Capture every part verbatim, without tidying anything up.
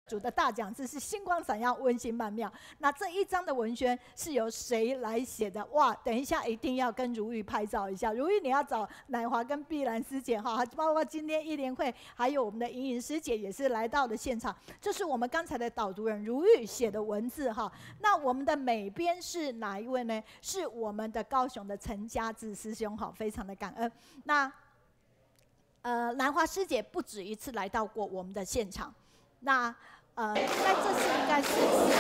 主的大讲师是星光闪耀，温馨曼妙。那这一张的文宣是由谁来写的？哇，等一下一定要跟如玉拍照一下。如玉，你要找乃华跟碧兰师姐哈，包括今天一联会，还有我们的莹莹师姐也是来到了现场。这是我们刚才的导读人如玉写的文字哈。那我们的美编是哪一位呢？是我们的高雄的陈家志师兄哈，非常的感恩。那呃，兰华师姐不止一次来到过我们的现场。那呃，在这次应该是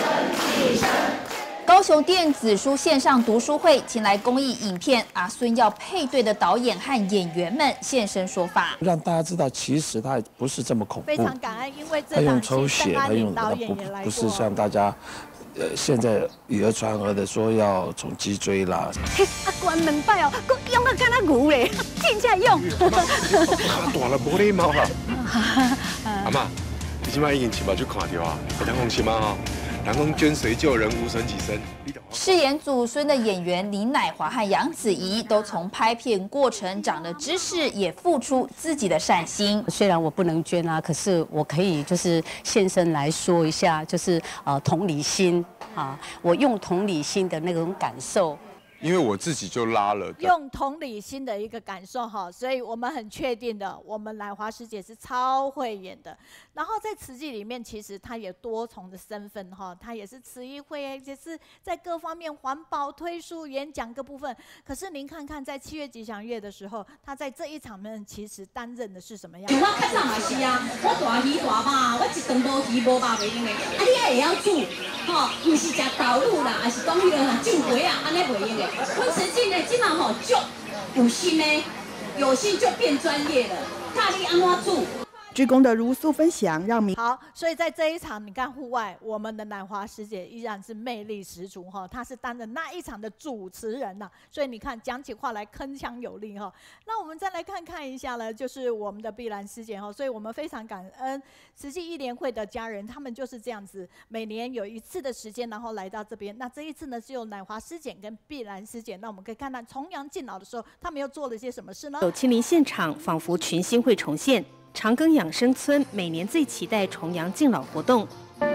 高雄电子书线上读书会，请来公益影片阿孙要配对的导演和演员们现身说法， 让大家知道其实它不是这么恐怖。 非常感恩，因为这他用档抽血， 戏邓安他用宁导演不也来过， 不是像大家。呃，现在以讹传讹的说要从脊椎啦， 嘿，啊关两摆哦，佮用到敢若牛嘞，真正用。 大了无礼貌啦！阿嬷，你今摆已经亲目睭看到啊，会当放心啊吼。人讲捐髓救人，无损己身。 饰演祖孙的演员林乃华和杨子怡都从拍片过程长了知识，也付出自己的善心。 虽然我不能捐啊，可是我可以就是现身来说一下，就是呃同理心啊，我用同理心的那种感受。 因为我自己就拉了， 用同理心的一个感受哈，所以我们很确定的，我们乃华师姐是超会演的。然后在慈济里面，其实她也多重的身份哈，她也是慈义会，也是在各方面环保推书、演讲各部分。可是您看看，在七月吉祥月的时候，她在这一场呢，其实担任的是什么样？ 我较早嘛是啊，我大鱼大肉，我一顿无鱼无肉袂用的，啊你还会晓煮，吼，唔是食豆乳啦，还是讲迄个酱鸡啊，安尼袂用的。阮慈济呢，即马吼足有心呢，有心就变专业了，教你安怎煮。 鞠躬的如素分享，让民好，所以在这一场，你看户外，我们的乃华师姐依然是魅力十足哈，她是担任那一场的主持人呐，所以你看讲起话来铿锵有力哈。那我们再来看看一下呢，就是我们的碧兰师姐哈，所以我们非常感恩慈济义联会的家人，他们就是这样子，每年有一次的时间，然后来到这边。那这一次呢，是由乃华师姐跟碧兰师姐，那我们可以看到重阳敬老的时候，他们又做了些什么事呢？ 有亲临现场，仿佛群星会重现。长庚养生村每年最期待重阳敬老活动。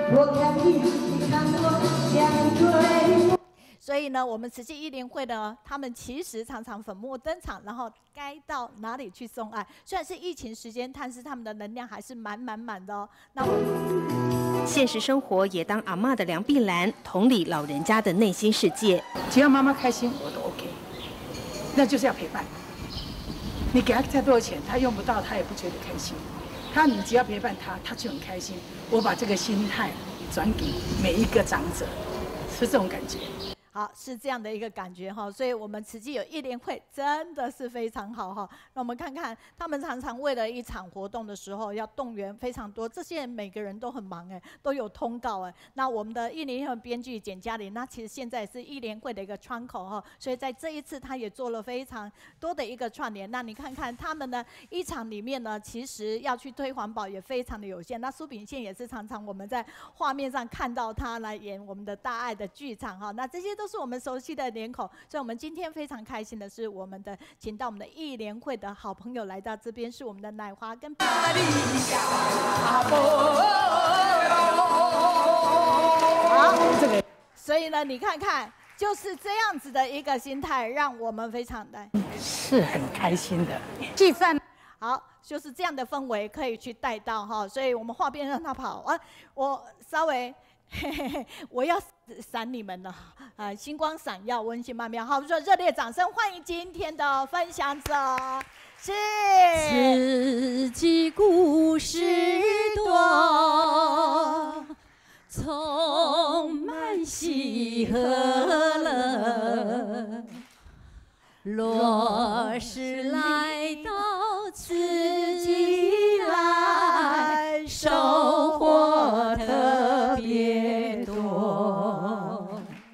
所以呢，我们慈济义联会呢，他们其实常常粉墨登场，然后该到哪里去送爱。虽然是疫情时间，但是他们的能量还是满满满的哦。那我现实生活也当阿嬷的梁碧兰，同理老人家的内心世界。 只要妈妈开心，我都 OK。那就是要陪伴。你给他再多的钱，他用不到，他也不觉得开心。他你只要陪伴他，他就很开心。我把这个心态转给每一个长者，是这种感觉。 好，是这样的一个感觉哈，所以我们慈济有义联会真的是非常好哈。那我们看看，他们常常为了一场活动的时候要动员非常多，这些人每个人都很忙哎，都有通告哎。那我们的义联会编剧简嘉玲，那其实现在也是义联会的一个窗口哈，所以在这一次他也做了非常多的一个串联。那你看看他们呢，一场里面呢，其实要去推环保也非常的有限。那苏炳宪也是常常我们在画面上看到他来演我们的大爱的剧场哈，那这些都。都是我们熟悉的脸孔，所以我们今天非常开心的是，我们的请到我们的义联会的好朋友来到这边，是我们的乃华跟。好，这个，所以呢，你看看，就是这样子的一个心态，让我们非常的是很开心的气氛。 好，就是这样的氛围可以去带到哈，所以我们画边让他跑啊，我稍微。嘿嘿嘿，我要闪你们了啊！星光闪耀，温馨曼妙。好，我们说热烈掌声欢迎今天的分享者，是慈济故事多，充满喜和乐。若是来到慈济来，收获特别多，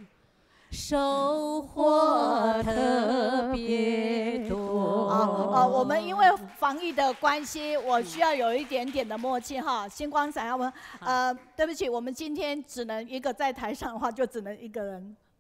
收获特别多。 好，呃，我们因为防疫的关系，我需要有一点点的默契哈。星光闪耀，我们呃，对不起，我们今天只能一个在台上的话，就只能一个人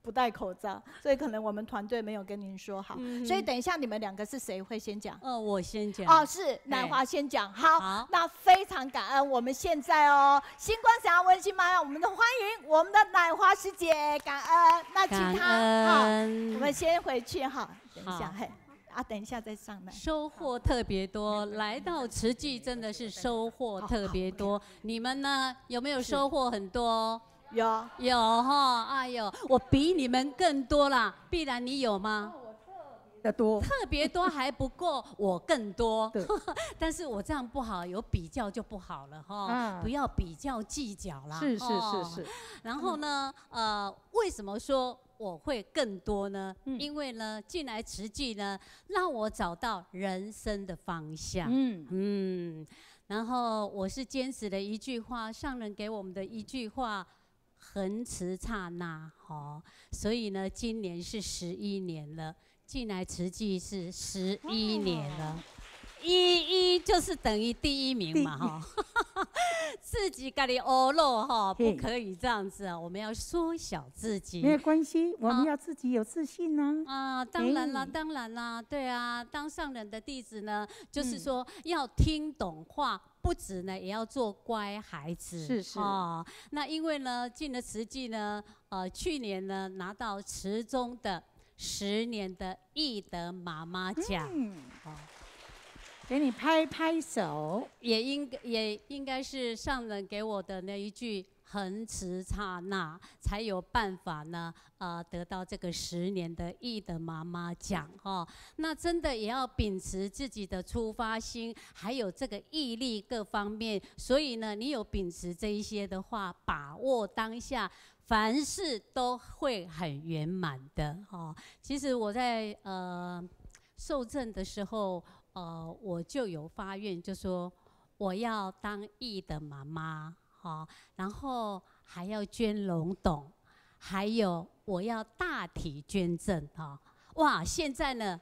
不戴口罩，所以可能我们团队没有跟您说好。 嗯、 所以等一下你们两个是谁会先讲？ 哦，我先讲。 哦，是乃华先讲。好， 好， 那非常感恩。我们现在哦，星光想要温馨吗？我们的欢迎我们的乃华师姐，感恩。那请她好，我们先回去哈。等一下，嘿。啊，等一下再上来。 收获特别多，来到慈济真的是收获特别多。你们呢，有没有收获很多？ 有有哈，哎呦，我比你们更多啦。必然你有吗？ 的多， 特别多还不够，我更多。但是我这样不好，有比较就不好了哈。嗯、不要比较计较啦。 是是是是。 然后呢，呃，为什么说我会更多呢？嗯、因为呢，进来慈济呢，让我找到人生的方向。嗯嗯。然后我是坚持了一句话，上人给我们的一句话。恒持刹那，哦，所以呢，今年是十一年了，进来慈济是十一年了，一一就是等于第一名嘛，哈，自己家里欧肉哈，不可以这样子啊，我们要缩小自己。 没有关系，我们要自己有自信呢。 啊，当然啦，当然啦，对啊，当上人的弟子呢，就是说要听懂话。不止呢，也要做乖孩子。 是是哦，那因为呢，进了慈济呢，呃，去年呢拿到慈中的十年的义德妈妈奖。嗯，哦， 给你拍拍手。 也应也应该是上人给我的那一句。恒持刹那，才有办法呢，呃，得到这个十年的义的妈妈奖哈。那真的也要秉持自己的出发心，还有这个毅力各方面。所以呢，你有秉持这一些的话，把握当下，凡事都会很圆满的哈。其实我在呃受证的时候，呃，我就有发愿，就说我要当义的妈妈。好，然后还要捐笼董，还有我要大体捐赠哈。哇，现在呢，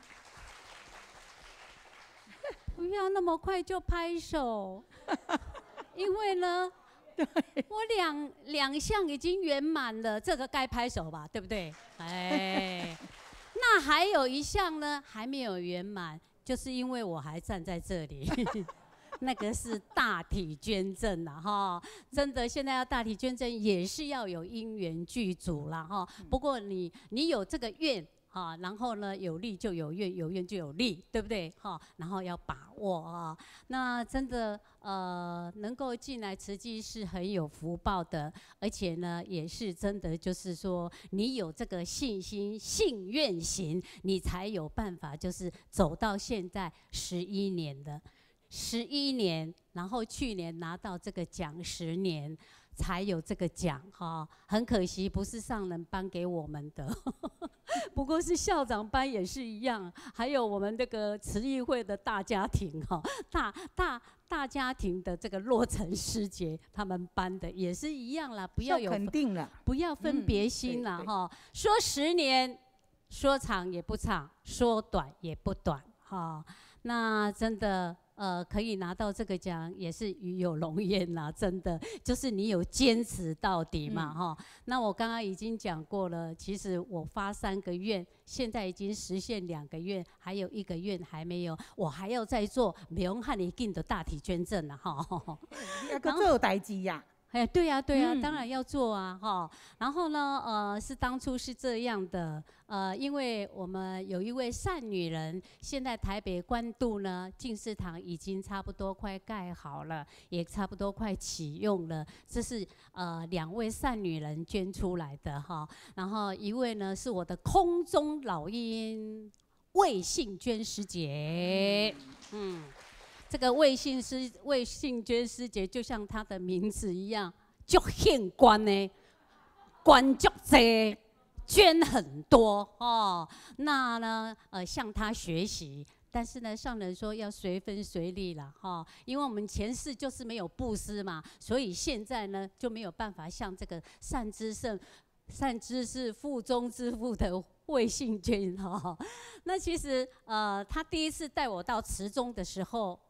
不要那么快就拍手，因为呢，我两两项已经圆满了，这个该拍手吧，对不对？哎，那还有一项呢，还没有圆满，就是因为我还站在这里。那个是大体捐赠啦，哈，真的现在要大体捐赠也是要有因缘具足啦，哈。不过你你有这个愿哈，然后呢有力就有愿，有愿就有力，对不对？哈，然后要把握啊。那真的呃能够进来慈济是很有福报的，而且呢也是真的就是说你有这个信心、信愿行，你才有办法就是走到现在十一年的。十一年，然后去年拿到这个奖，十年才有这个奖哈，很可惜不是上人颁给我们的，不过是校长颁也是一样，还有我们这个慈义会的大家庭哈，大大大家庭的这个洛成师姐他们颁的也是一样啦，不要有肯定了， 不要分别心啦哈、嗯，说十年，说长也不长，说短也不短哈，那真的。呃，可以拿到这个奖也是与有荣焉啦，真的，就是你有坚持到底嘛，哈、嗯。那我刚刚已经讲过了，其实我发三个愿，现在已经实现两个愿，还有一个愿还没有，我还要再做，不用和你进的大体捐赠了哈。 要个做代志呀。 哎，对呀、啊，对呀、啊，嗯、当然要做啊，哈。然后呢，呃，是当初是这样的，呃，因为我们有一位善女人，现在台北关渡呢，净士堂已经差不多快盖好了，也差不多快启用了。这是呃两位善女人捐出来的哈。然后一位呢是我的空中老鹰魏信娟师姐，嗯。这个魏信师魏信娟师姐，就像她的名字一样，就很官呢，官足多，捐很多哦。那呢，呃，向她学习。但是呢，上人说要随分随力了哈、哦，因为我们前世就是没有布施嘛，所以现在呢就没有办法像这个善知圣、善知识腹中之父的魏信娟哈。那其实呃，他第一次带我到慈中的时候。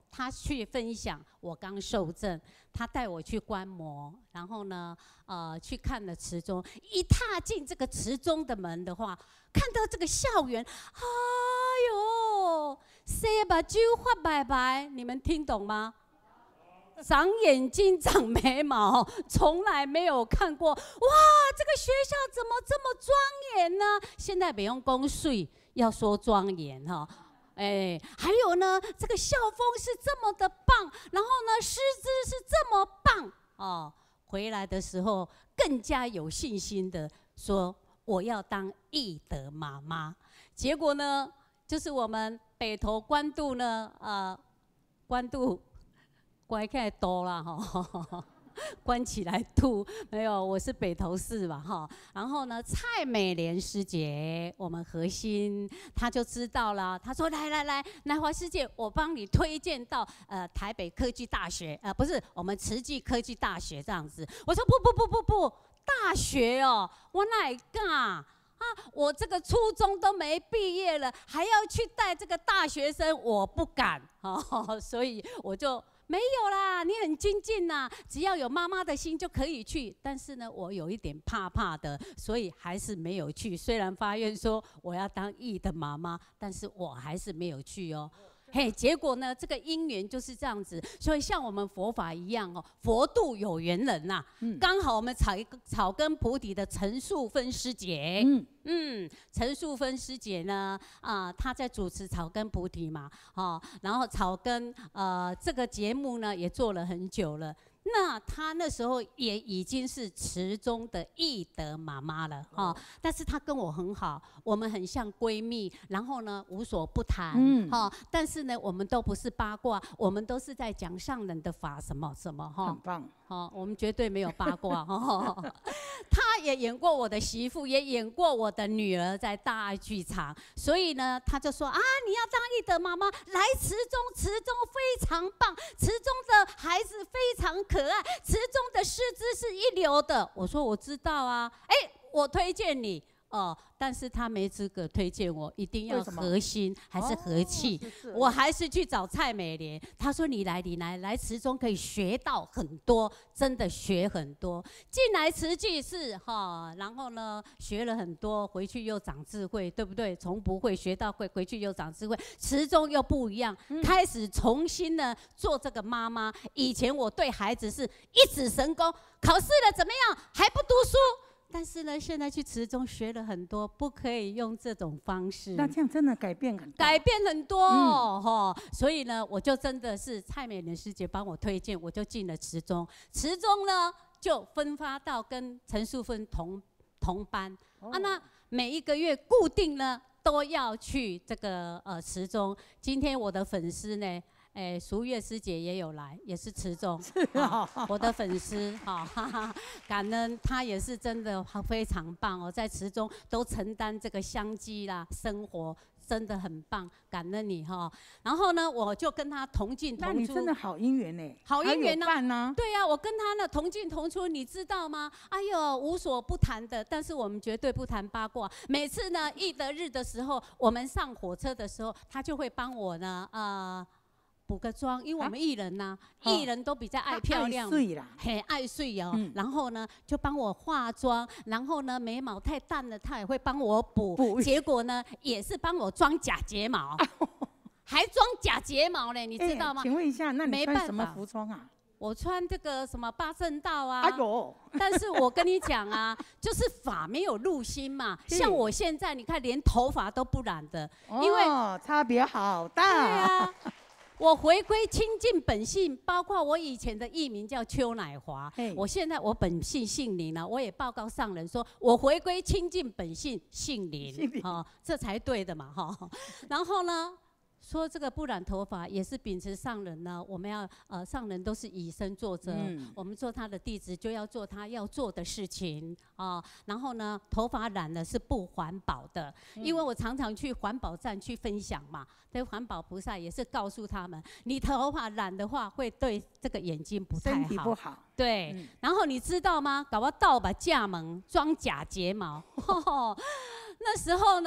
他去分享我刚受证，他带我去观摩，然后呢，呃，去看了池中。一踏进这个池中的门的话，看到这个校园，哎呦，洗目睭发白白，你们听懂吗？长眼睛、长眉毛，从来没有看过。哇，这个学校怎么这么庄严呢？现在不用公税，要说庄严哈。哎，还有呢，这个校风是这么的棒，然后呢，师资是这么棒哦。回来的时候更加有信心的说，我要当义德妈妈。结果呢，就是我们北投关渡呢，呃，关渡关起来多啦哈。关起来吐，没有，我是北投市嘛哈。然后呢，蔡美莲师姐，我们核心，她就知道了。她说：“来来来，来华师姐，我帮你推荐到呃台北科技大学，呃不是我们慈济科技大学这样子。”我说：“不不不不不，大学哦，我哪敢啊？我这个初中都没毕业了，还要去带这个大学生，我不敢哦。所以我就。”没有啦，你很精进呐，只要有妈妈的心就可以去。但是呢，我有一点怕怕的，所以还是没有去。虽然发愿说我要当义的妈妈，但是我还是没有去哦。嘿，结果呢，这个因缘就是这样子。所以像我们佛法一样哦，佛度有缘人呐、啊。嗯、刚好我们草草根菩提的陈素芬师姐，嗯嗯，陈素芬师姐呢，啊、呃，她在主持草根菩提嘛，哦，然后草根呃这个节目呢也做了很久了。那她那时候也已经是池中的义德妈妈了哈、哦，但是她跟我很好，我们很像闺蜜，然后呢无所不谈，嗯，哈、哦，但是呢我们都不是八卦，我们都是在讲上人的法什么什么哈， 很棒， 哦，我们绝对没有八卦哈。她也演过我的媳妇，也演过我的女儿在大爱剧场，所以呢她就说啊，你要当义德妈妈，来池中，池中非常棒，池中的孩子非常可爱，池中的师资是一流的。我说我知道啊，哎，我推荐你哦，但是他没资格推荐我，一定要核心还是和气、哦是是，我还是去找蔡美莲。他说你来，你来，来池中可以学到很多，真的学很多。进来慈济是哈，然后呢学了很多，回去又长智慧，对不对？从不会学到会，回去又长智慧。池中又不一样，嗯、开始重新呢做这个妈妈。以前我对孩子是一指神功，考试了怎么样还不读书？但是呢，现在去池中学了很多，不可以用这种方式。 那这样真的改变很大， 改变很多哦、嗯哦，所以呢，我就真的是蔡美莲师姐帮我推荐，我就进了池中。池中呢，就分发到跟陈淑芬同同班、哦、啊，那每一个月固定呢都要去这个呃池中。今天我的粉丝呢。哎，淑月师姐也有来，也是池中，是啊，我的粉丝，哈哈哈，感恩她也是真的非常棒哦，在池中都承担这个香积啦，生活真的很棒，感恩你哈。然后呢，我就跟她同进同出， 那你真的好姻缘呢， 好姻缘呢、啊， 对呀、啊，我跟她呢同进同出，你知道吗？哎呦，无所不谈的，但是我们绝对不谈八卦。每次呢，义德日的时候，我们上火车的时候，她就会帮我呢，呃。补个妆，因为我们艺人呐、啊，艺、啊、人都比较爱漂亮，很爱睡哦、嗯。然后呢，就帮我化妆，然后呢，眉毛太淡了，他也会帮我补。补结果呢，也是帮我装假睫毛，还装假睫毛嘞，你知道吗？ 欸、请问一下，那你穿什么服装啊？ 我穿这个什么八正道啊， 哎呦！ 但是我跟你讲啊，就是发没有入心嘛。像我现在，你看连头发都不染的， 哦、 因为差别好大。 对啊。我回归亲近本性，包括我以前的艺名叫邱乃华，我现在我本性姓林了，我也报告上人说，我回归亲近本性姓林，哦，这才对的嘛，哈。然后呢？说这个不染头发也是秉持上人呢，我们要呃上人都是以身作则、嗯，我们做他的弟子就要做他要做的事情啊、呃。然后呢，头发染了是不环保的，嗯、因为我常常去环保站去分享嘛，对环保菩萨也是告诉他们，你头发染的话会对这个眼睛不太好， 身体不好。 对、嗯，然后你知道吗？搞我倒把架门装假睫毛。呵呵那时候呢，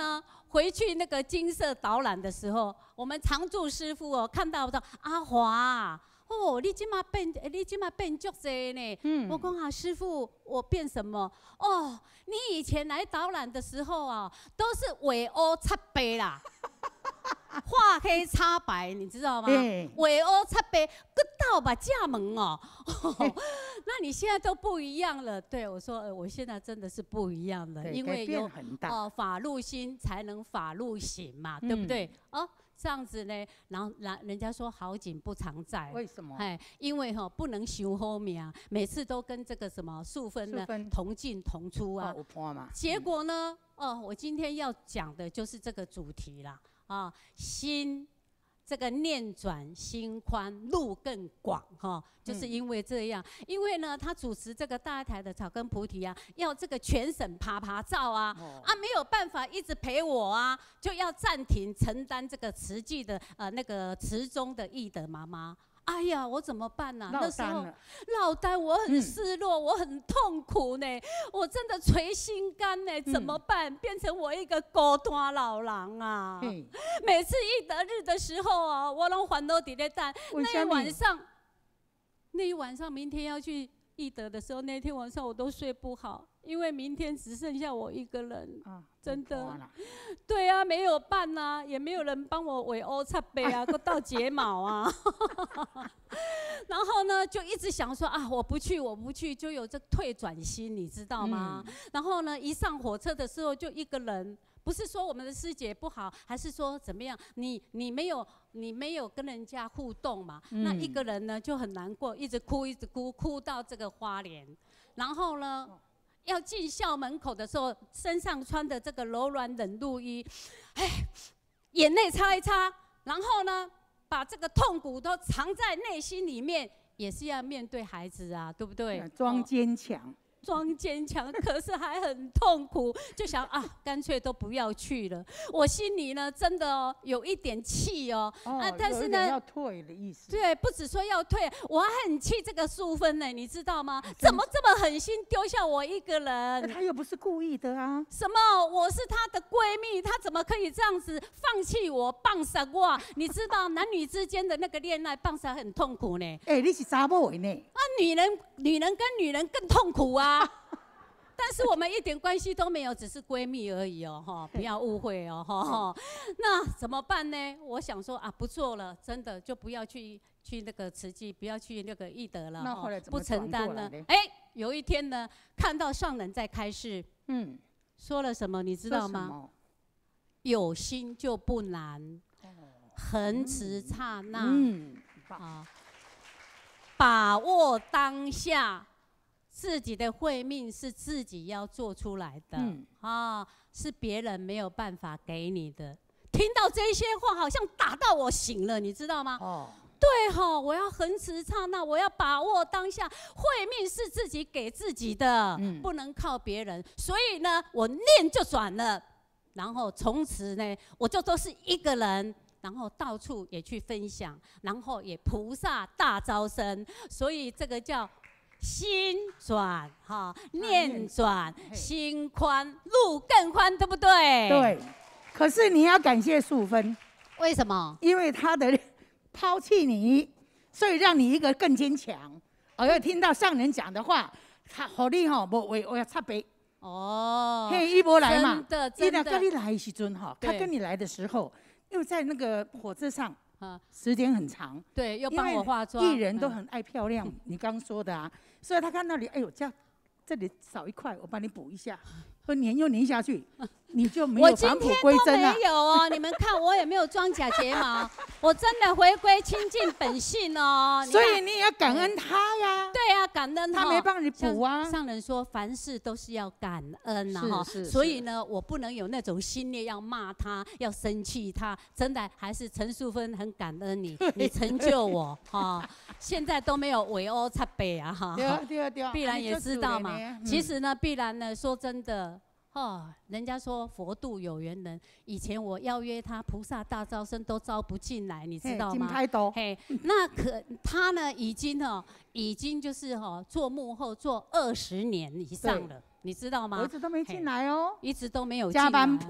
回去那个金色导览的时候，我们常驻师傅哦，看到说阿华。哦，你今嘛变，你今嘛变足济呢。嗯，我讲啊，师傅，我变什么？哦，你以前来导览的时候啊，都是尾欧擦白啦，画黑擦白，你知道吗？尾欧擦白，个到把架门哦。那你现在都不一样了。对我说，呃，我现在真的是不一样了，因为有哦、呃、法入心才能法入行嘛，对不对？哦。这样子呢，然后人人家说好景不常在， 为什么？ 哎，因为哈、喔、不能修后面啊，每次都跟这个什么素芬呢同进同出啊。 哦、嘛结果呢，哦，我今天要讲的就是这个主题啦，啊，心。这个念转心宽，路更广哈，就是因为这样。嗯、因为呢，他主持这个大台的草根菩提啊，要这个全省爬爬照啊，哦、啊没有办法一直陪我啊，就要暂停承担这个慈济的呃那个慈宗的义德妈妈。哎呀，我怎么办呢、啊？那时候落单，我很失落，嗯、我很痛苦呢，我真的捶心肝呢，怎么办？嗯、变成我一个孤单老人啊！嗯、每次义德日的时候啊，我拢烦恼伫咧等。那一晚上，那一晚上，明天要去义德的时候，那天晚上我都睡不好。因为明天只剩下我一个人，啊、真的，对啊，没有伴啊，也没有人帮我围欧擦背啊，给我倒睫毛啊，然后呢，就一直想说啊，我不去，我不去，就有这退转心，你知道吗？嗯、然后呢，一上火车的时候就一个人，不是说我们的师姐不好，还是说怎么样？你你没有你没有跟人家互动嘛？嗯、那一个人呢就很难过，一直哭，一直哭，哭到这个花莲，然后呢。哦要进校门口的时候，身上穿的这个柔软冷露衣，哎，眼泪擦一擦，然后呢，把这个痛苦都藏在内心里面，也是要面对孩子啊，对不对？ 装坚强。 装坚强，可是还很痛苦，就想啊，干脆都不要去了。我心里呢，真的哦，有一点气哦， 哦啊，但是呢， 要退的意思。 对，不只说要退，我还很气这个淑芬呢，你知道吗？怎么这么狠心丢下我一个人？ 她又不是故意的啊。 什么？我是她的闺蜜，她怎么可以这样子放弃我、放杀我？你知道男女之间的那个恋爱放杀很痛苦呢。 哎、欸，你是查某的呢？ 啊，女人，女人跟女人更痛苦啊。但是我们一点关系都没有，只是闺蜜而已哦，哈，不要误会哦，哈。那怎么办呢？我想说啊，不做了，真的就不要去去那个慈济，不要去那个义德了， 那后来怎么不承担了。哎，有一天呢，看到上人在开示，嗯，说了什么你知道吗？有心就不难，恒持刹那，嗯，啊，把握当下。自己的慧命是自己要做出来的，嗯、啊，是别人没有办法给你的。听到这些话，好像打到我醒了，你知道吗？哦，对哈、哦，我要恒持刹那，我要把握当下，慧命是自己给自己的，嗯、不能靠别人。所以呢，我念就转了，然后从此呢，我就都是一个人。然后到处也去分享，然后也菩萨大招生，所以这个叫。心转哈，念转，心宽，路更宽，对不对？ 对。可是你要感谢淑芬， 为什么？ 因为她的抛弃你，所以让你一个更坚强。我要听到上人讲的话，他好你吼，无为我要擦背。哦。嘿，伊无来嘛， 真的真的。 伊跟你来的时阵哈，他跟你来的时候，因为在那个火车上。时间很长， 对，又帮我化妆。 艺人都很爱漂亮，嗯、你刚说的啊，所以他看到你，哎呦，这样这里少一块，我帮你补一下，会粘又粘下去，你就没有返璞归真了。 我今天都没有哦，你们看我也没有装假睫毛，我真的回归清净本性哦。 所以你也要感恩他呀。 对啊，感恩他没帮你补啊。 上人说凡事都是要感恩呐哈，所以呢，我不能有那种心念要骂他，要生气他。真的还是陈淑芬很感恩你，你成就我哈。现在都没有围殴擦背啊哈。 对啊对啊对啊。 必然也知道嘛。其实呢，必然呢，说真的。哦，人家说佛度有缘人，以前我邀约他，菩萨大招生都招不进来，你知道吗？嘿，那可他呢，已经哦，已经就是哦，做幕后做二十年以上了，你知道吗？ 我一直都没进来哦， 一直都没有进来。 加班陪。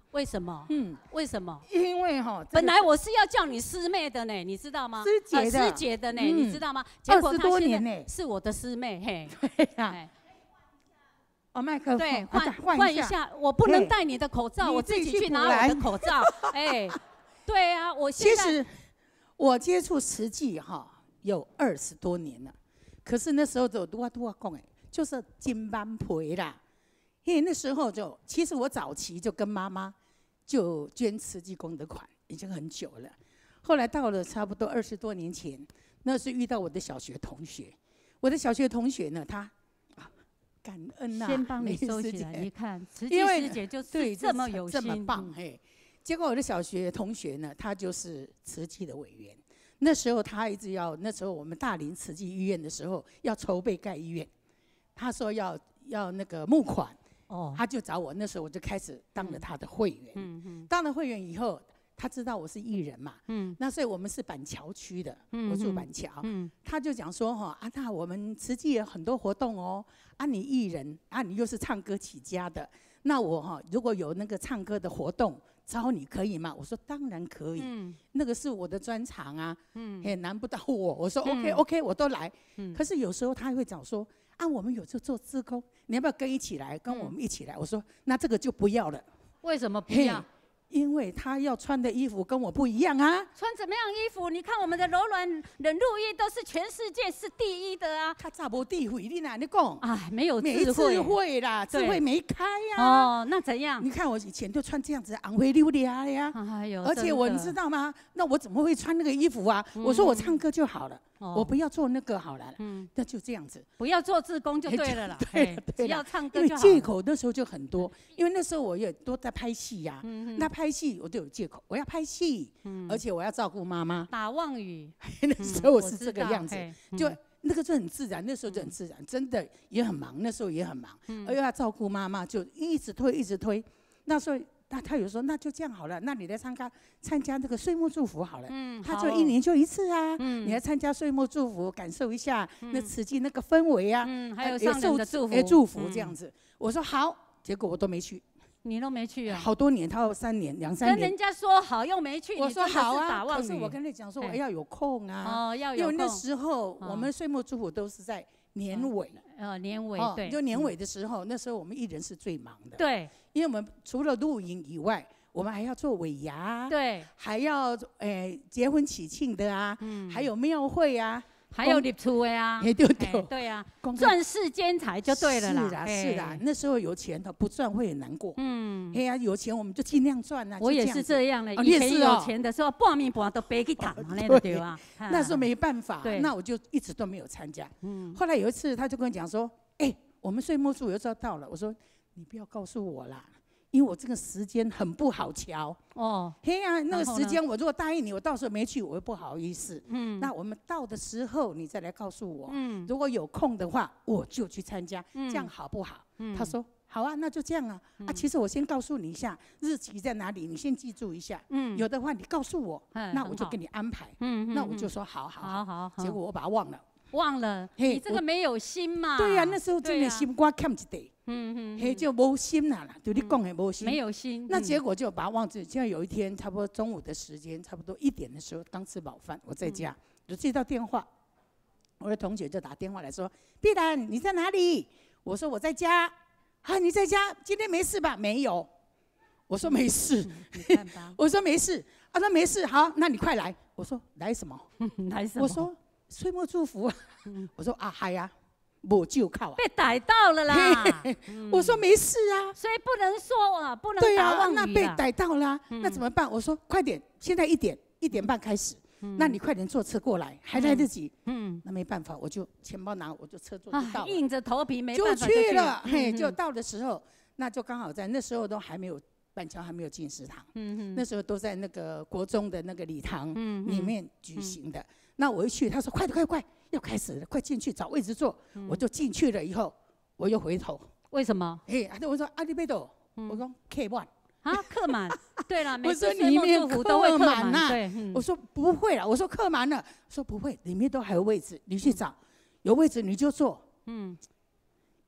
为什么？嗯，为什么？ 因为哈， 本来我是要叫你师妹的呢，你知道吗？ 师姐的， 师姐的呢，你知道吗？结果二十多年呢， 是我的师妹，嘿。 对呀。哦，麦克风， 对，换换一下，我不能戴你的口罩，我自己去拿我的口罩。哎，对啊，我现在其实我接触慈济哈有二十多年了，可是那时候就多多讲哎，就是金班培啦，因为那时候就其实我早期就跟妈妈就捐慈济功德款，已经很久了。后来到了差不多二十多年前，那是遇到我的小学同学，我的小学同学呢，他。感恩呐、啊！ 先帮你收起来，你看，慈济师姐就是这么有心，这么棒嘿。结果我的小学同学呢，他就是慈济的委员。那时候他一直要，那时候我们大林慈济医院的时候要筹备盖医院，他说要要那个募款，哦，他就找我。那时候我就开始当了他的会员。嗯嗯。当了会员以后，他知道我是艺人嘛，嗯，那所以我们是板桥区的，嗯、我住板桥，嗯，他就讲说哈啊，那我们慈济有很多活动哦。啊，你艺人啊，你又是唱歌起家的，那我哈、哦、如果有那个唱歌的活动，找你可以吗？我说当然可以，嗯、那个是我的专长啊，嗯，也难不到我。我说 OK、嗯、OK， 我都来。嗯、可是有时候他会讲说啊，我们有时候做志工，你要不要跟一起来？跟我们一起来？嗯、我说那这个就不要了。 为什么不要？ 因为他要穿的衣服跟我不一样啊！ 穿怎么样衣服？你看我们的柔软忍辱衣都是全世界是第一的啊！ 他咋不地慧？你哪你讲？ 哎，没有智慧， 没智慧啦，智慧没开呀、 啊！哦，那怎样？ 你看我以前就穿这样子昂灰溜达的呀，哎呦，而且我你知道吗？那我怎么会穿那个衣服啊？嗯、我说我唱歌就好了。哦、我不要做那个好了，嗯，那就这样子， 不要做志工就对了啦， 对了， 只要唱歌就好。 因为借口那时候就很多，因为那时候我也都在拍戏呀、啊，嗯、那拍戏我就有借口，我要拍戏，嗯、而且我要照顾妈妈。 打妄语， 那时候我是这个样子，嗯、就那个就很自然，那时候就很自然，真的也很忙，那时候也很忙，嗯、而又要照顾妈妈，就一直推，一直推，那时候。那他有说那就这样好了，那你来参加参加这个岁末祝福好了。嗯，他就一年就一次啊。嗯，你来参加岁末祝福，感受一下那慈济那个氛围啊。 嗯，还有上人的祝福。 哎，祝福这样子。我说好，结果我都没去。 你都没去啊？ 好多年，他有三年两三年。 跟人家说好又没去， 我说好啊，可是我跟他讲说我要有空啊。哦，要有空。因为那时候我们岁末祝福都是在年尾。 呃，年尾对， 就年尾的时候，那时候我们艺人是最忙的。 对。 因为我们除了录影以外，我们还要做尾牙， 对， 还要诶结婚喜庆的啊，嗯，还有庙会啊， 还有立厝的啊， 对对对啊，赚世间财就对了啦。 是啊是啊，那时候有钱的不赚会很难过。嗯，哎呀，有钱我们就尽量赚啊。 我也是这样的，以前有钱的时候，半暝半都背去躺嘛，那个对吧？ 那时候没办法，那我就一直都没有参加。嗯，后来有一次他就跟我讲说，哎，我们岁末祝有时候到了，我说。你不要告诉我啦，因为我这个时间很不好瞧。哦，嘿呀、啊，那个时间我如果答应你，我到时候没去，我又不好意思。嗯，那我们到的时候你再来告诉我。嗯，如果有空的话，我就去参加，嗯、这样好不好？嗯，他说好啊，那就这样啊。嗯、啊，其实我先告诉你一下日期在哪里，你先记住一下。嗯，有的话你告诉我，嗯、那我就给你安排。嗯，那我就说好好好好好。结果我把它忘了。 忘了，你这个没有心嘛？ 对呀、啊，那时候真的心肝欠一地。嗯嗯，嘿，就无心啦啦，对你讲的无心， 没有心。 那结果就把它忘记。现在有一天，差不多中午的时间，差不多一点的时候，刚吃饱饭，我在家，就接到电话，我的同学就打电话来说：“碧兰，你在哪里？”我说：“我在家。”啊，你在家？今天没事吧？没有。我说没事。我说没事。啊，那没事，好，那你快来。我说来什么？ 来什么？ 我说岁末祝福。我说啊，嗨呀。没救靠啊！ 被逮到了啦！ 嗯、我说没事啊， 所以不能说啊，不能打妄语、 啊、那被逮到了、啊，嗯、那怎么办？我说快点，现在一点一点半开始，嗯、那你快点坐车过来，还来得及。嗯，那没办法，我就钱包拿，我就车坐就到了、啊， 硬着头皮没办法就去了。嗯、嘿，就到的时候，那就刚好在那时候都还没有板桥还没有进食堂，嗯、那时候都在那个国中的那个礼堂里面举行的。嗯、那我一去，他说快点快快。要开始了，快进去找位置坐。嗯、我就进去了以后，我又回头。 为什么？ 哎，我说阿里贝多，我说客满啊，客满。对了，每次里面客满呐。 我说不会了，我说客满了，说不会，里面都还有位置，你去找，有位置你就坐。嗯，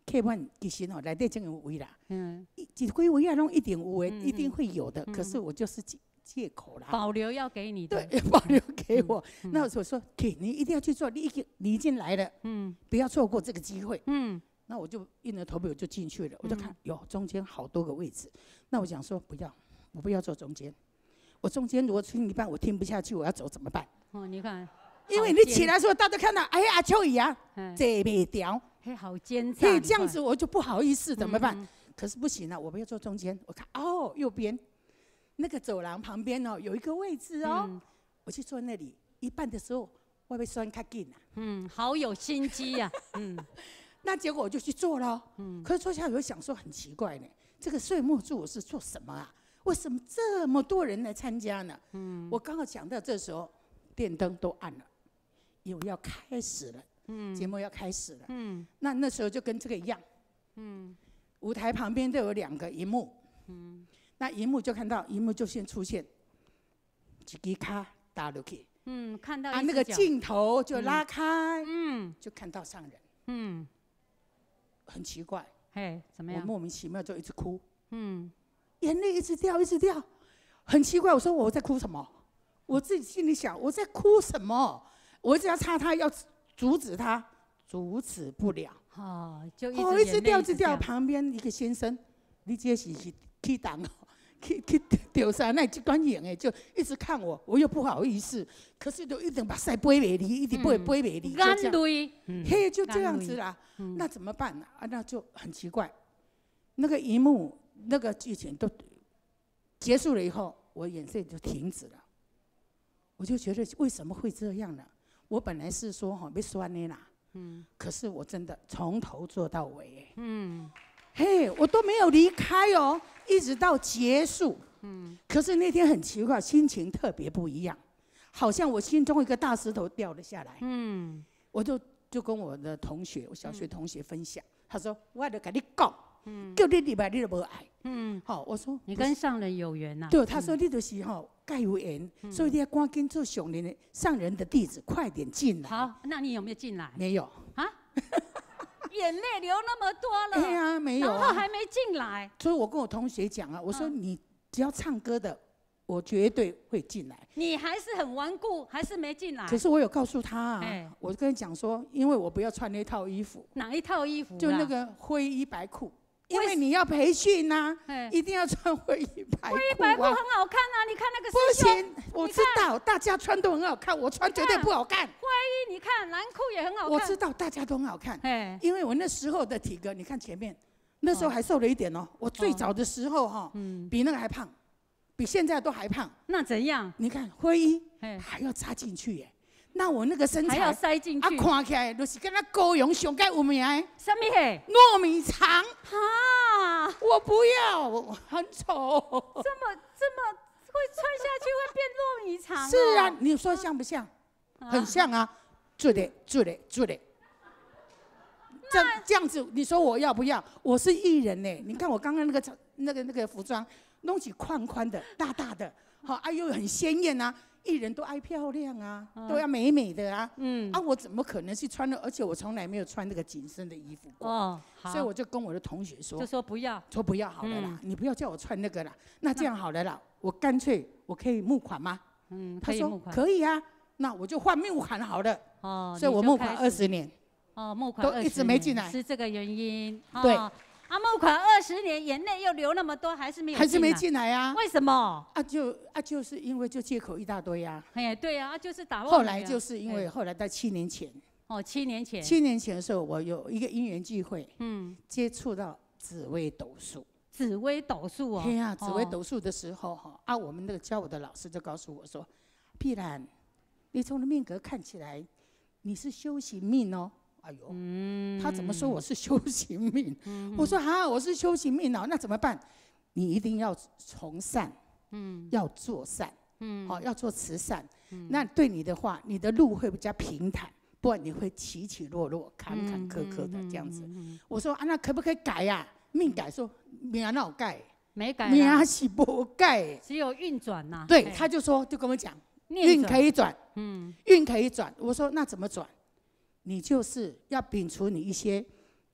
客满其实哦，内底真有位啦， 嗯， 一几几位啊，拢一定有的， 嗯一定会有的。可是我就是借借口啦， 保留要给你的， 对，保留给我。那我说，给你一定要去做，你已经你已经来了， 嗯， 不要错过这个机会， 嗯。 那我就硬着头皮我就进去了，我就看有中间好多个位置。那我想说不要，我不要坐中间。我中间如果听一半我听不下去，我要走怎么办？ 哦，你看， 因为你起来的时候，大家看到，哎呀，阿秋姨啊，坐不掉， 嘿，好奸诈， 嘿，这样子我就不好意思，怎么办？可是不行啊，我不要坐中间。我看哦，右边那个走廊旁边哦，有一个位置哦，我去坐那里。一半的时候，我被酸卡紧啊， 嗯，好有心机呀，嗯。 那结果我就去做了，嗯，可是坐下来我想说很奇怪呢，这个岁末祝我是做什么啊？为什么这么多人来参加呢？嗯，我刚好讲到这时候，电灯都暗了，因为要开始了，嗯，节目要开始了，嗯，那那时候就跟这个一样，嗯，舞台旁边都有两个荧幕，嗯，那荧幕就看到荧幕就先出现，几个卡打落去， 嗯，看到啊那个镜头就拉开，嗯，就看到上人，嗯。很奇怪， 嘿，怎么样？ 我莫名其妙就一直哭， 嗯， 眼泪一直掉，一直掉，很奇怪。我说我在哭什么？我自己心里想我在哭什么？我只要擦他，要阻止他，阻止不了。 哦，就一直哦，一直掉，一直掉。旁边一个先生，你这是是去挡哦，去去丢啥？那这关眼哎，就一直看我，我又不好意思，可是都一直把塞背袂离，一直背背袂离， 眼泪， 嘿，就这样子啦。那怎么办呢？啊，那就很奇怪。那个一幕，那个剧情都结束了以后，我眼泪就停止了。我就觉得为什么会这样呢？我本来是说哈，别酸的啦，嗯，可是我真的从头做到尾，嗯，嘿，我都没有离开哦，一直到结束，嗯。可是那天很奇怪，心情特别不一样，好像我心中一个大石头掉了下来，嗯，我就。就跟我的同学，我小学同学分享，嗯、他说：“我就跟你讲，嗯、叫你礼拜你都无爱。”嗯，好，我说你跟上人有缘呐、啊。 对，他说你就是吼盖有缘，嗯、所以你要赶紧做上人的上人的弟子，快点进来。 好，那你有没有进来？ 没有啊，眼泪流那么多了。 对啊，没有、啊， 然后还没进来。 所以我跟我同学讲啊，我说你只要唱歌的。我绝对会进来。 你还是很顽固，还是没进来？ 可是我有告诉他啊，欸、我跟他讲说，因为我不要穿那套衣服。 哪一套衣服？ 就那个灰衣白裤，因为你要培训呐、啊，欸、一定要穿灰衣白裤、啊。 灰衣白裤很好看啊，你看那个不行，我知道大家穿都很好看，我穿绝对不好看。 灰衣你看，蓝裤也很好看。 我知道大家都很好看，欸、因为我那时候的体格，你看前面，那时候还瘦了一点哦。我最早的时候哈，嗯、比那个还胖。比现在都还胖， 那怎样？ 你看灰衣还要插进去耶，那我那个身材还要塞进去， 啊，看起来就是跟那高雄上盖有名的。 什么嘿？ 糯米肠啊！ 我不要，我很丑。 这么这么会穿下去会变糯米肠、哦？ 是啊，你说像不像？啊、很像啊，做的做的做的。这这样子，你说我要不要？我是艺人呢，你看我刚刚那个那个那个服装。弄起宽宽的、大大的，好，啊又很鲜艳啊！艺人都爱漂亮啊，嗯、都要美美的啊。嗯，啊，我怎么可能去穿呢？而且我从来没有穿那个紧身的衣服过。哦，好。所以我就跟我的同学说， 就说不要， 说不要好了啦，嗯、你不要叫我穿那个啦。那这样好了啦，我干脆我可以募款吗？ 嗯， 他说可以啊，那我就换募款好了。哦，所以我募款二十年。 哦，募款都一直没进来， 是这个原因。 对。 啊，募款二十年，眼泪又流那么多，还是没有进来， 还是没进来啊？ 为什么？ 啊就啊就是因为就借口一大堆啊。 哎，对啊，就是打后来就是因为后来在七年前。 哦，七年前。 七年前的时候，我有一个因缘际会，嗯，接触到紫微斗数。 紫微斗数哦。 对啊，紫微斗数的时候哈，啊，我们那个教我的老师就告诉我说，碧兰，你从的命格看起来，你是修行命哦。哎呦，嗯、他怎么说我是修行命？嗯、我说哈，我是修行命哦，那怎么办？你一定要从善，嗯，要做善，嗯，好、哦，要做慈善。嗯、那对你的话，你的路会比较平坦，不然你会起起落落、坎坎坷坷的这样子。嗯嗯嗯、我说啊，那可不可以改呀、啊？命改说命哪有改？ 没改， 命是不改， 只有运转呐。 对，他就说，就跟我讲，运可以转，嗯，运可以转。我说那怎么转？你就是要摒除你一些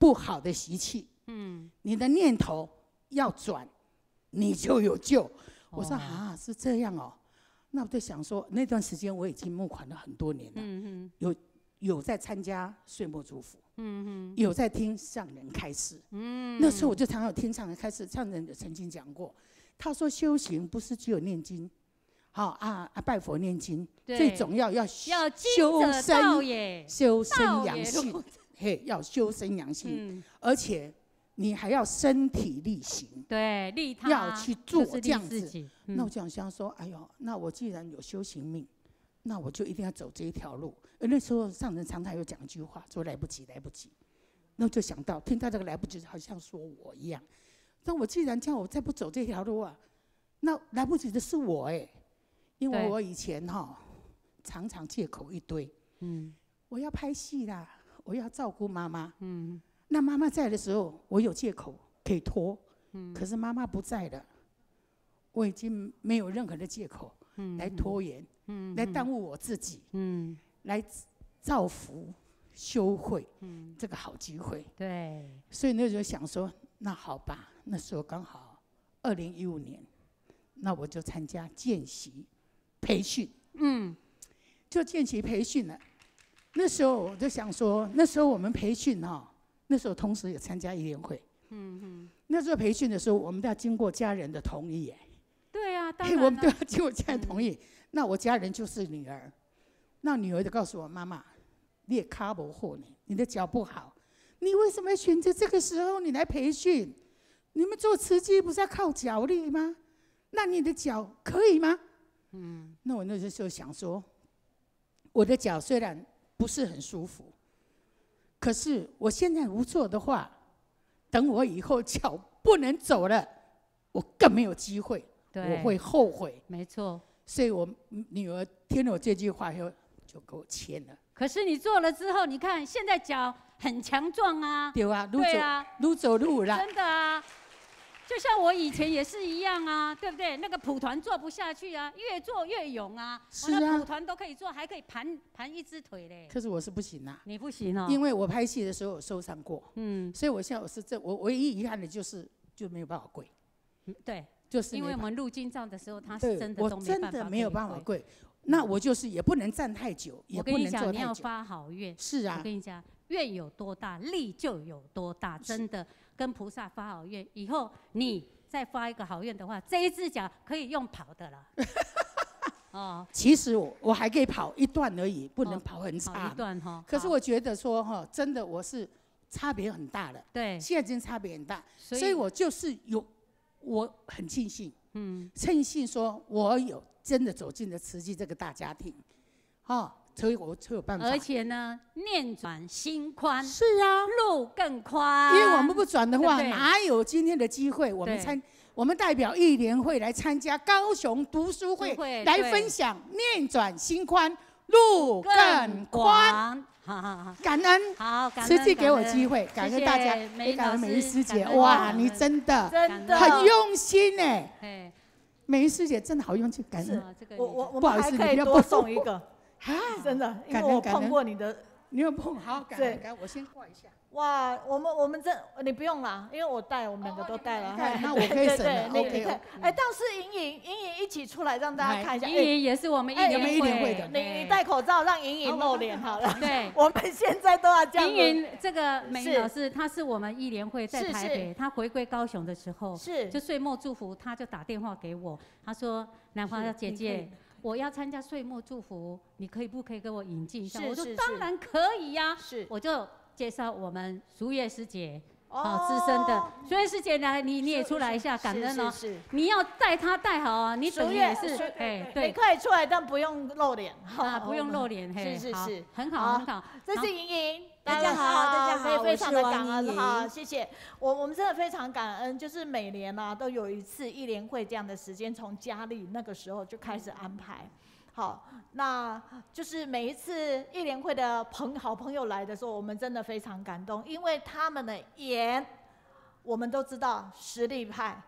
不好的习气。 嗯， 你的念头要转，你就有救。我说啊，是这样哦。那我就想说，那段时间我已经募款了很多年了， 嗯嗯， 有有在参加岁末祝福， 嗯嗯， 有在听上人开示。 嗯， 那时候我就常常有听上人开示，上人曾经讲过，他说修行不是只有念经。好、哦、啊啊！拜佛念经，最重要要要修身耶， 修身养性，嘿，要修身养性，嗯、而且你还要身体力行， 对，利他， 要去做这样子。 嗯、 那我就想想说，哎呦，那我既然有修行命，那我就一定要走这一条路。而那时候上人常常有讲一句话，说来不及，来不及。那我就想到，听到这个来不及，好像说我一样。那我既然叫我再不走这条路啊，那来不及的是我哎、欸。因为我以前哈、哦、常常借口一堆，嗯，我要拍戏啦，我要照顾妈妈，嗯，那妈妈在的时候，我有借口可以拖，嗯，可是妈妈不在了，我已经没有任何的借口，嗯，来拖延，嗯，来耽误我自己，嗯，来造福修会，嗯，这个好机会， 对， 所以那时候想说，那好吧，那时候刚好二零一五年，那我就参加见习。培训，嗯，就见习培训了。那时候我就想说，那时候我们培训哈、哦，那时候同时也参加义联会，嗯嗯。那时候培训的时候，我们都要经过家人的同意，哎。 对啊，当然、啊。 我们都要经过家人同意。嗯、那我家人就是女儿，那女儿就告诉我妈妈：“你也卡不好呢，你的脚不好，你为什么要选择这个时候你来培训？你们做慈济不是要靠脚力吗？那你的脚可以吗？”嗯，那我那时候想说，我的脚虽然不是很舒服，可是我现在不做的话，等我以后脚不能走了，我更没有机会，我会后悔。 没错， 所以我女儿听了我这句话以后，就给我签了。 可是你做了之后，你看现在脚很强壮啊， 对啊，对啊，愈走愈有啦， 真的啊。就像我以前也是一样啊，对不对？那个蒲团做不下去啊，越做越勇啊。 是啊， 那蒲团都可以做，还可以盘盘一只腿嘞。 可是我是不行啊。 你不行哦。 因为我拍戏的时候有受伤过，嗯，所以我现在我是这我唯一遗憾的就是就没有办法跪。 嗯，对， 就是因为我们录经藏的时候，他是真的都没办法。 我真的没有办法跪，那我就是也不能站太久，也不能坐太久。 我跟你讲，你要发好愿。 是啊。 我跟你讲，愿有多大，力就有多大，真的跟菩萨发好愿，以后你。再发一个好愿的话，这一只脚可以用跑的了。哦， 其实我我还可以跑一段而已，不能跑很长。 跑一段哈。 可是我觉得说哈，真的我是差别很大了。 对。 现在真差别很大，所以我就是有，我很庆幸，嗯，庆幸说我有真的走进了慈济这个大家庭，哦。所以我才有办法， 而且呢，念转心宽， 是啊， 路更宽。 因为我们不转的话，哪有今天的机会？我们参，我们代表义联会来参加高雄读书会，来分享念转心宽，路更宽。 好好好， 感恩， 好，感恩，慈济给我机会，感恩大家，也感恩美仪师姐，哇，你真的真的很用心哎，美仪师姐真的好用心，感恩。 我我我们还可以多送一个。啊，真的，因为我碰过你的， 你有碰好，感恩感恩，我先挂一下。 哇，我们我们这你不用啦，因为我带，我们两个都带了。 那我可以省了。 OK。哎，倒是莹莹，莹莹一起出来让大家看一下。 莹莹也是我们一联会的。 你你戴口罩让莹莹露脸好了。 对， 我们现在都要这样。 莹莹这个美仪老师，她是我们一联会在台北，她回归高雄的时候， 是就岁末祝福，她就打电话给我，她说南华姐姐。我要参加岁末祝福，你可以不可以给我引进一下？我说当然可以呀、啊。 是， 我就介绍我们淑叶师姐，好资深的淑叶师姐来，你你也出来一下，感恩哦。 是是。 你要带她带好啊，你等于也是哎，对，你可以出来，但不用露脸。 啊，不用露脸， 嘿，是是是， 很好很好。 这是莹莹。 大家好，大家好， 非常的感恩哈，谢谢。我我们真的非常感恩，就是每年啊都有一次义联会这样的时间，从嘉义那个时候就开始安排。好，那就是每一次义联会的朋好朋友来的时候，我们真的非常感动，因为他们的言我们都知道实力派。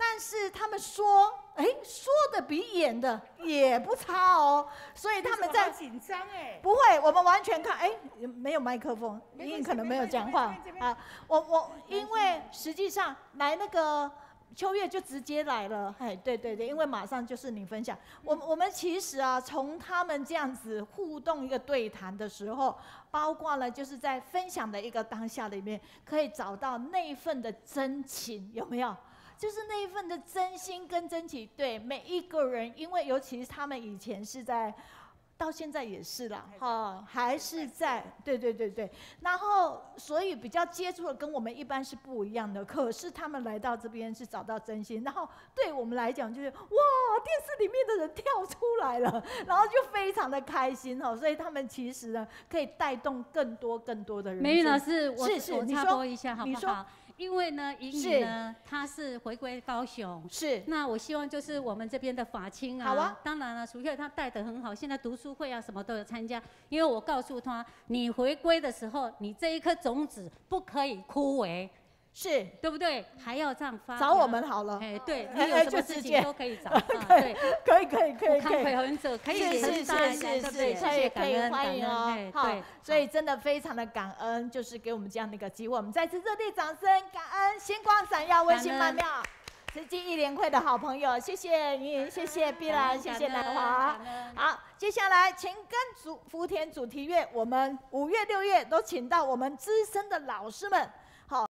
但是他们说，哎，说的比演的也不差哦，所以他们在紧张哎， 不会，我们完全看，哎，没有麦克风，你可能没有讲话啊。我我因为实际上来那个秋月就直接来了，哎，对对对，因为马上就是你分享，我我们其实啊，从他们这样子互动一个对谈的时候，包括了就是在分享的一个当下里面，可以找到那一份的真情，有没有？就是那一份的真心跟真情，对每一个人，因为尤其是他们以前是在，到现在也是啦，哈，还是在，对对对对，然后所以比较接触的跟我们一般是不一样的，可是他们来到这边是找到真心，然后对我们来讲就是哇，电视里面的人跳出来了，然后就非常的开心哦，所以他们其实呢可以带动更多更多的人。 美玉老师，我是是， 我插播一下好不好？因为呢，莹莹呢，她是回归高雄， 是。 那我希望就是我们这边的法青啊， 好啊。 当然了，楚秀她带得很好，现在读书会啊什么都有参加。因为我告诉她，你回归的时候，你这一颗种子不可以枯萎。 是对不对？还要这样发找我们好了。 哎，对，你有什么事情都可以找。 对，可以可以可以可以。康者可以是是是是是， 谢谢可以欢迎哦。 好， 所以真的非常的感恩，就是给我们这样的一个机会，我们再次热烈掌声，感恩星光闪耀，温馨曼妙，慈济义联会的好朋友，谢谢你，谢谢碧兰，谢谢南华。好，接下来情根主福田主题乐，我们五月六月都请到我们资深的老师们。